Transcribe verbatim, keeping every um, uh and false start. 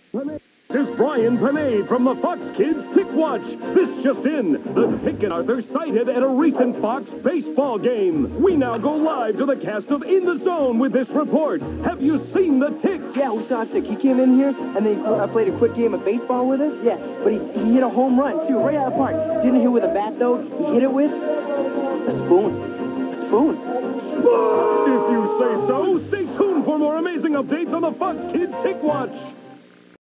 This is Brian Panay from the Fox Kids Tick Watch. This just in, the Tick and Arthur sighted at a recent Fox baseball game. We now go live to the cast of In the Zone with this report. Have you seen the Tick? Yeah, we saw Tick. He came in here, and then he uh, played a quick game of baseball with us. Yeah, but he, he hit a home run, too, right out of the park. Didn't hit with a bat, though. He hit it with a spoon. A spoon. If you say so, stay tuned for more amazing updates on the Fox Kids Tick Watch.